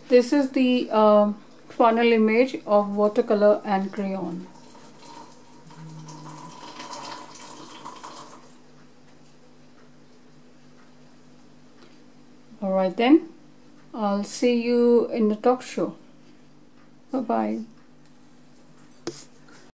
this is the final image of watercolor and crayon. Alright then, I'll see you in the talk show. Bye bye.